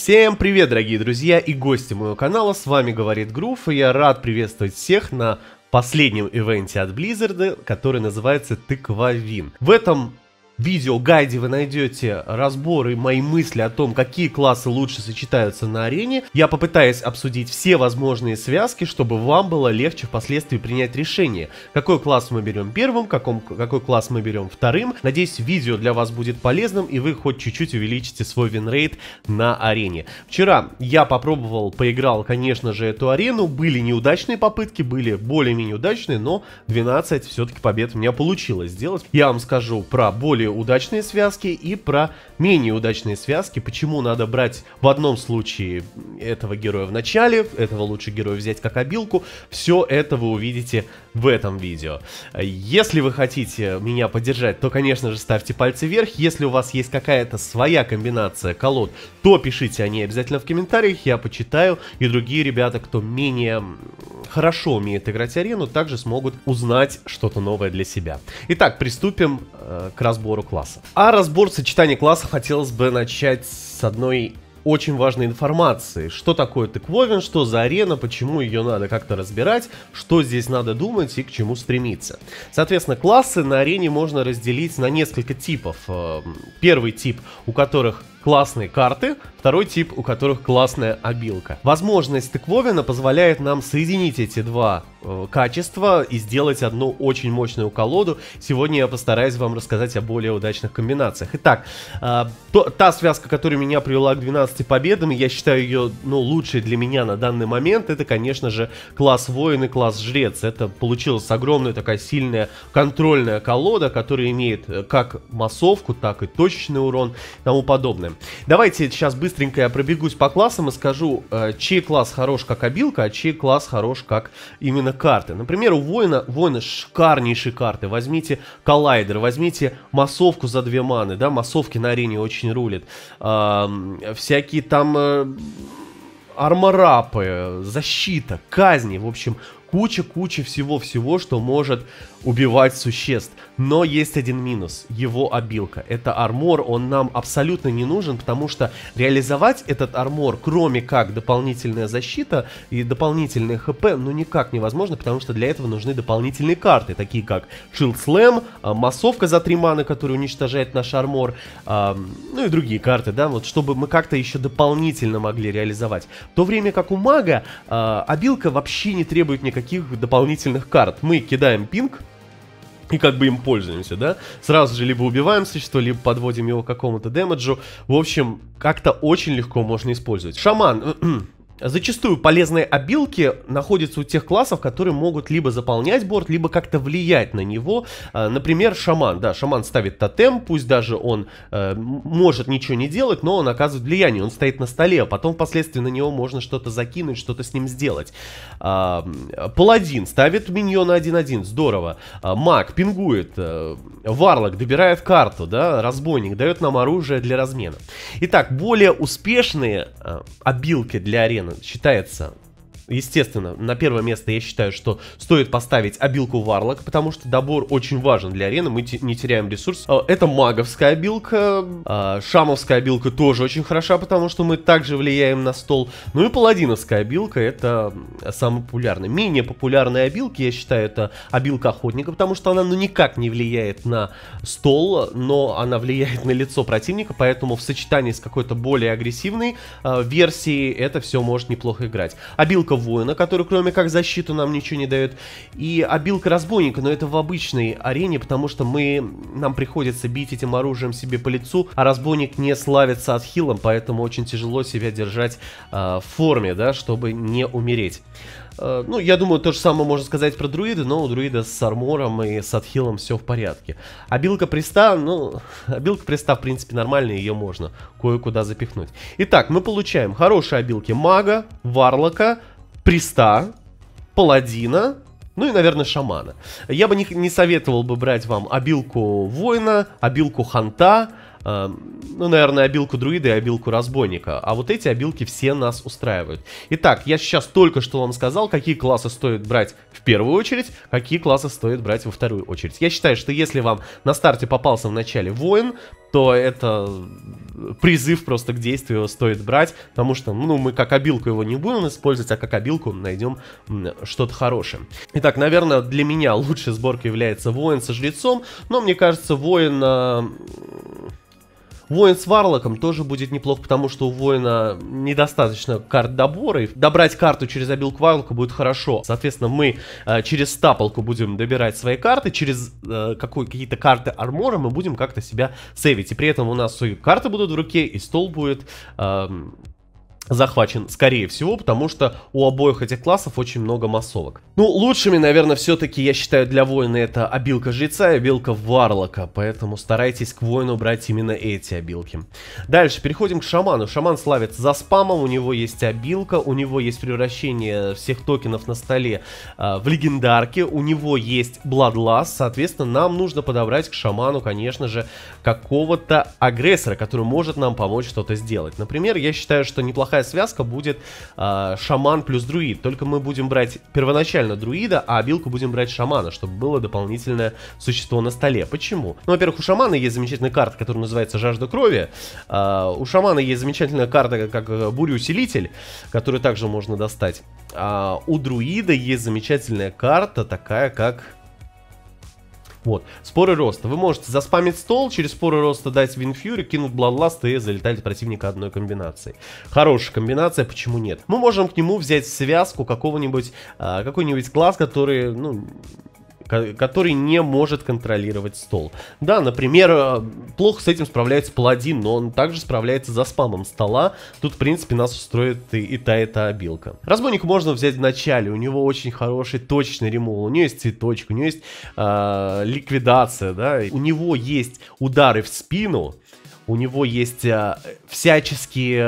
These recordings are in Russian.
Всем привет, дорогие друзья и гости моего канала, с вами говорит Грув, и я рад приветствовать всех на последнем ивенте от Blizzard, который называется Тыквовин. В этом видео-гайде вы найдете разборы и мои мысли о том, какие классы лучше сочетаются на арене. Я попытаюсь обсудить все возможные связки, чтобы вам было легче впоследствии принять решение, какой класс мы берем первым, какой класс мы берем вторым. Надеюсь, видео для вас будет полезным и вы хоть чуть-чуть увеличите свой винрейт на арене. Вчера я попробовал, поиграл, конечно же, эту арену. Были неудачные попытки, были более-менее удачные, но 12 все-таки побед у меня получилось сделать. Я вам скажу про более удачные связки и про менее удачные связки, почему надо брать в одном случае этого героя в начале, этого лучше героя взять как обилку. Все это вы увидите в этом видео. Если вы хотите меня поддержать, то, конечно же, ставьте пальцы вверх. Если у вас есть какая-то своя комбинация колод, то пишите о ней обязательно в комментариях, я почитаю, и другие ребята, кто менее хорошо умеет играть арену, также смогут узнать что-то новое для себя. Итак, приступим к разбору классов. А разбор сочетания классов хотелось бы начать с одной очень важной информации. Что такое Тыквовин, что за арена, почему ее надо как-то разбирать, что здесь надо думать и к чему стремиться. Соответственно, классы на арене можно разделить на несколько типов. Первый тип, у которых классные карты, второй тип, у которых классная обилка. Возможность Тыквовина позволяет нам соединить эти два качества и сделать одну очень мощную колоду. Сегодня я постараюсь вам рассказать о более удачных комбинациях. Итак, та связка, которая меня привела к 12 победам, и я считаю ее лучшей для меня на данный момент, это, конечно же, класс воин и класс жрец. Это получилась огромная такая сильная контрольная колода, которая имеет как массовку, так и точечный урон и тому подобное. Давайте сейчас быстренько я пробегусь по классам и скажу, чей класс хорош как обилка, а чей класс хорош как именно карты. Например, у воина шикарнейшие карты. Возьмите коллайдер, возьмите массовку за 2 маны, да, массовки на арене очень рулят. Всякие там арморапы, защита, казни, в общем, куча всего-всего, что может убивать существ. Но есть один минус, его обилка. Это армор, он нам абсолютно не нужен, потому что реализовать этот армор, кроме как дополнительная защита и дополнительные хп, никак невозможно, потому что для этого нужны дополнительные карты, такие как Shield Slam, массовка за 3 маны, которая уничтожает наш армор, и другие карты, да, вот чтобы мы как-то еще дополнительно могли реализовать. В то время как у мага обилка вообще не требует никаких дополнительных карт. Мы кидаем пинг и как бы им пользуемся, да? Сразу же либо убиваем существо, либо подводим его к какому-то дэмэджу. В общем, как-то очень легко можно использовать. Шаман. Зачастую полезные обилки находятся у тех классов, которые могут либо заполнять борт, либо как-то влиять на него. Например, шаман. Да, шаман ставит тотем, пусть даже он может ничего не делать, но он оказывает влияние. Он стоит на столе, а потом впоследствии на него можно что-то закинуть, что-то с ним сделать. Паладин ставит миньона 1-1, здорово. Маг пингует. Варлок добирает карту, да, разбойник дает нам оружие для размена. Итак, более успешные обилки для арены считается, естественно, на первое место я считаю, что стоит поставить обилку Варлок, потому что добор очень важен для арены, мы не теряем ресурс. Это маговская обилка, шамовская обилка тоже очень хороша, потому что мы также влияем на стол. Ну и паладиновская обилка, это самая популярная. Менее популярные обилки, я считаю, это обилка охотника, потому что она никак не влияет на стол, но она влияет на лицо противника, поэтому в сочетании с какой-то более агрессивной версией это все может неплохо играть. Обилка воина, который кроме как защиту нам ничего не дает, и обилка разбойника, но это в обычной арене, потому что нам приходится бить этим оружием себе по лицу, а разбойник не славится отхилом, поэтому очень тяжело себя держать в форме, да, чтобы не умереть. Я думаю, то же самое можно сказать про друида, но у друида с армором и с отхилом все в порядке. Обилка приста, в принципе, нормальная, ее можно кое-куда запихнуть. Итак, мы получаем хорошие обилки мага, варлока, приста, паладина, и, наверное, шамана. Я бы не советовал бы брать вам обилку воина, обилку ханта, ну, наверное, обилку друида и обилку разбойника. А вот эти обилки все нас устраивают. Итак, я сейчас только что вам сказал, какие классы стоит брать в первую очередь, какие классы стоит брать во вторую очередь. Я считаю, что если вам на старте попался в начале воин, то это призыв просто к действию, его стоит брать, потому что, ну, мы как обилку его не будем использовать, а как обилку найдем что-то хорошее. Итак, наверное, для меня лучшей сборкой является воин со жрецом, но мне кажется, воин с варлоком тоже будет неплохо, потому что у воина недостаточно карт добора, и добрать карту через обилку варлока будет хорошо. Соответственно, мы через стапалку будем добирать свои карты, через какие-то карты армора мы будем как-то себя сейвить. И при этом у нас и карты будут в руке, и стол будет захвачен, скорее всего, потому что у обоих этих классов очень много массовок. Ну, лучшими, наверное, все-таки, я считаю, для воина это обилка жреца и обилка варлока, поэтому старайтесь к воину брать именно эти обилки. Дальше переходим к шаману. Шаман славится за спамом, у него есть обилка, у него есть превращение всех токенов на столе в легендарки, у него есть Bloodlust, соответственно, нам нужно подобрать к шаману, конечно же, какого-то агрессора, который может нам помочь что-то сделать. Например, я считаю, что неплохая связка будет шаман плюс друид. Только мы будем брать первоначально друида, а обилку будем брать шамана, чтобы было дополнительное существо на столе. Почему? Ну, во-первых, у шамана есть замечательная карта, которая называется Жажда Крови. У шамана есть замечательная карта, как Буря-усилитель, которую также можно достать. У друида есть замечательная карта, такая как... Вот, споры роста. Вы можете заспамить стол, через споры роста дать Винфьюри, кинуть Bloodlust и залетать противника одной комбинацией. Хорошая комбинация, почему нет? Мы можем к нему взять в связку какой-нибудь класс, который, ну, который не может контролировать стол. Да, например, плохо с этим справляется паладин, но он также справляется за спамом стола. Тут, в принципе, нас устроит и та обилка. Разбойника можно взять в начале, у него очень хороший точечный ремул, у него есть цветочек, у него есть ликвидация, да, у него есть удары в спину. У него есть всяческая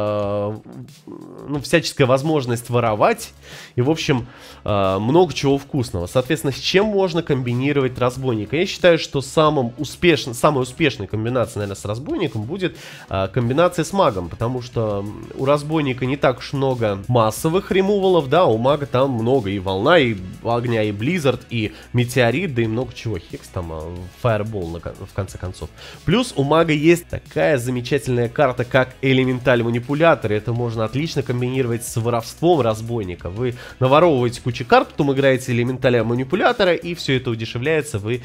возможность воровать. И, в общем, много чего вкусного. Соответственно, с чем можно комбинировать разбойника? Я считаю, что самой успешной комбинацией, наверное, с разбойником будет комбинация с магом. Потому что у разбойника не так уж много массовых ремувалов, да, у мага там много и волна, и огня, и близзард, и метеорит, да и много чего. Хекс там, фаербол, в конце концов. Плюс у мага есть такая замечательная карта, как Элементаль Манипулятор. Это можно отлично комбинировать с воровством разбойника. Вы наворовываете кучу карт, потом играете Элементаля Манипулятора, и все это удешевляется. Вы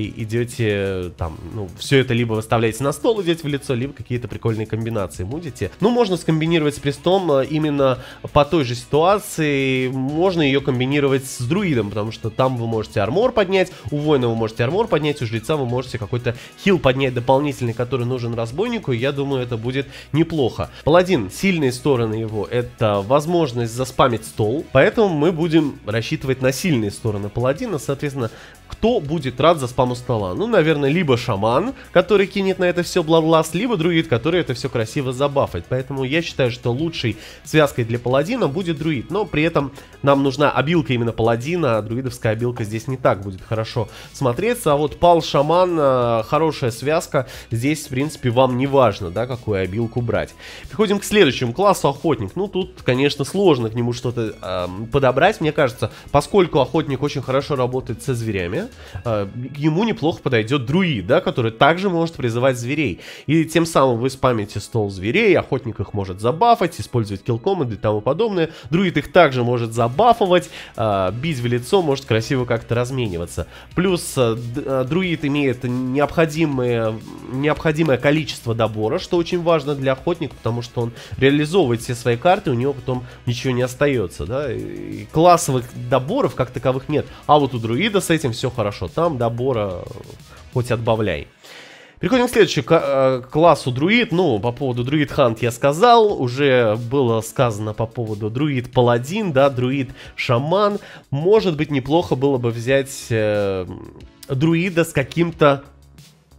идете там, ну, все это либо выставляете на стол, идете в лицо, либо какие-то прикольные комбинации мудите. Ну, можно скомбинировать с престом именно по той же ситуации. Можно ее комбинировать с друидом, потому что там вы можете армор поднять, у воина вы можете армор поднять, у жреца вы можете какой-то хил поднять дополнительный, который нужен разбойнику. Я думаю, это будет неплохо. Паладин, сильные стороны его — это возможность заспамить стол, поэтому мы будем рассчитывать на сильные стороны паладина. Соответственно, кто будет рад за спаму стола? Ну, наверное, либо шаман, который кинет на это все Bloodlust, либо друид, который это все красиво забафает. Поэтому я считаю, что лучшей связкой для паладина будет друид. Но при этом нам нужна обилка именно паладина, а друидовская обилка здесь не так будет хорошо смотреться. А вот пал-шаман, хорошая связка. Здесь, в принципе, вам не важно, да, какую обилку брать. Переходим к следующему классу, охотник. Ну, тут, конечно, сложно к нему что-то подобрать, мне кажется, поскольку охотник очень хорошо работает со зверями. Ему неплохо подойдет друид, да, который также может призывать зверей. И тем самым вы спамите стол зверей, охотник их может забафать, использовать киллкоманды и тому подобное. Друид их также может забафовать, бить в лицо, может красиво как-то размениваться. Плюс друид имеет необходимое количество добора, что очень важно для охотника, потому что он реализовывает все свои карты, у него потом ничего не остается, да. И классовых доборов как таковых нет. А вот у друида с этим все хорошо, там добора хоть отбавляй. Переходим к следующему классу друид. Ну, по поводу друид хант я сказал, уже было сказано по поводу друид паладин, да, друид шаман. Может быть, неплохо было бы взять друида с каким-то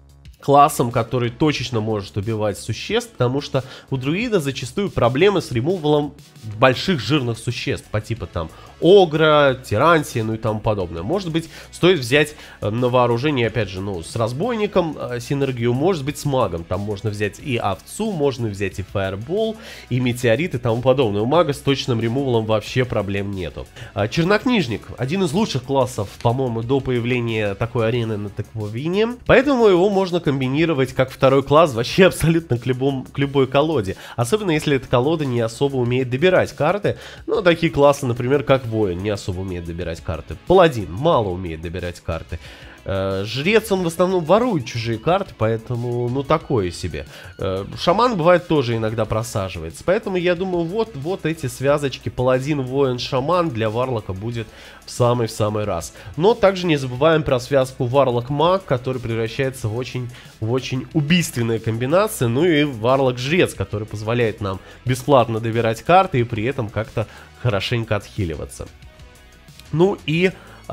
классом, который точечно может убивать существ, потому что у друида зачастую проблемы с ремувалом больших жирных существ, по типу там огра, тирансия, ну и тому подобное. Может быть, стоит взять на вооружение, опять же, ну, с разбойником синергию, может быть, с магом. Там можно взять и овцу, можно взять и фаербол, и метеорит, и тому подобное. У мага с точным ремувалом вообще проблем нету. Чернокнижник. Один из лучших классов, по-моему, до появления такой арены на Текловине. Поэтому его можно комбинировать как второй класс вообще абсолютно к любой колоде. Особенно если эта колода не особо умеет добирать карты. Ну, такие классы, например, как воин, не особо умеет добирать карты. Паладин мало умеет добирать карты. Жрец, он в основном ворует чужие карты, поэтому, ну, такое себе. Шаман, бывает, тоже иногда просаживается. Поэтому, я думаю, вот эти связочки паладин, воин, шаман для варлока будет в самый раз. Но также не забываем про связку варлок-маг, который превращается в очень убийственные комбинации. Ну и варлок-жрец, который позволяет нам бесплатно добирать карты и при этом как-то хорошенько отхиливаться. Ну и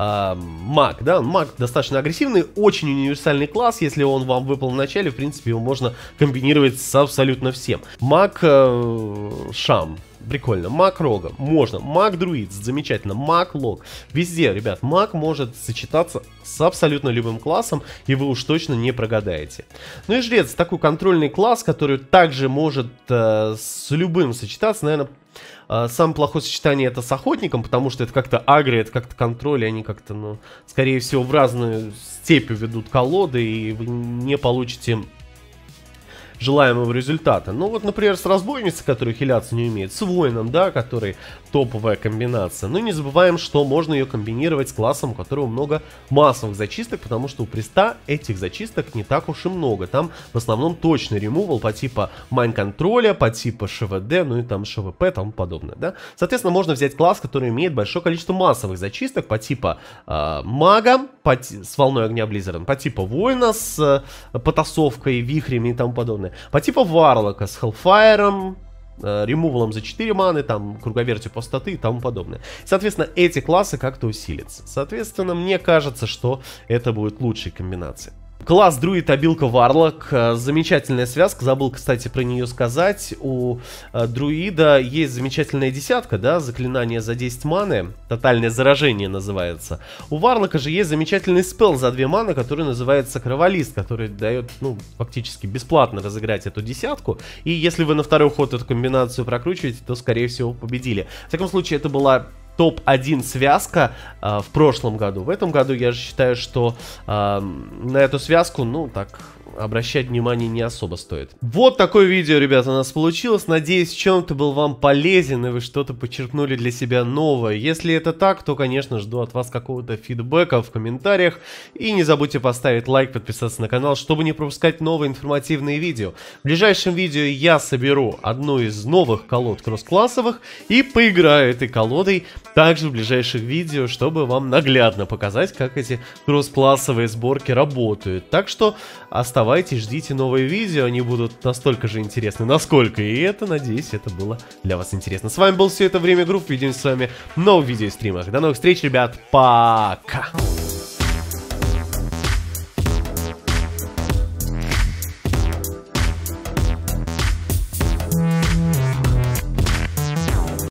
маг, да, маг достаточно агрессивный, очень универсальный класс, если он вам выпал в начале, в принципе, его можно комбинировать с абсолютно всем. Маг Шам, прикольно, маг Рога, можно, маг Друид, замечательно, маг Лог, везде, ребят, маг может сочетаться с абсолютно любым классом, и вы уж точно не прогадаете. Ну и жрец, такой контрольный класс, который также может с любым сочетаться, наверное. Самое плохое сочетание это с охотником, потому что это как-то агро, это как-то контроль, и они как-то, ну, скорее всего, в разную степь ведут колоды, и вы не получите желаемого результата. Ну вот, например, с разбойницей, который хиляться не умеет, с воином, да, который топовая комбинация. Но не забываем, что можно ее комбинировать с классом, у которого много массовых зачисток, потому что у приста этих зачисток не так уж и много. Там в основном точный ремувал по типа майн-контроля, по типа ШВД, ну и там ШВП, тому подобное, да. Соответственно, можно взять класс, который имеет большое количество массовых зачисток по типа мага, с волной огня Близзардом, по типа воина с потасовкой, вихрями и тому подобное. По типу варлока с Hellfire, ремувалом за 4 маны, там, круговертью пустоты и тому подобное. Соответственно, эти классы как-то усилятся. Соответственно, мне кажется, что это будет лучшей комбинацией. Класс друид, обилка варлок, замечательная связка, забыл, кстати, про нее сказать. У друида есть замечательная десятка, да, заклинание за 10 маны, тотальное заражение называется. У варлока же есть замечательный спелл за 2 маны, который называется Кроволист, который дает, ну, фактически бесплатно разыграть эту десятку. И если вы на второй ход эту комбинацию прокручиваете, то, скорее всего, победили. В всяком случае, это была топ-1 связка в прошлом году. В этом году я же считаю, что на эту связку, ну, так, обращать внимание не особо стоит. Вот такое видео, ребята, у нас получилось. Надеюсь, в чем-то был вам полезен, и вы что-то подчеркнули для себя новое. Если это так, то, конечно, жду от вас какого-то фидбэка в комментариях. И не забудьте поставить лайк, подписаться на канал, чтобы не пропускать новые информативные видео. В ближайшем видео я соберу одну из новых колод кросс-классовых и поиграю этой колодой также в ближайших видео, чтобы вам наглядно показать, как эти кросс-классовые сборки работают. Так что оставайтесь, ждите новые видео, они будут настолько же интересны, насколько и это. Надеюсь, это было для вас интересно. С вами был все это время Групп, увидимся с вами в новых видео и стримах. До новых встреч, ребят, пока!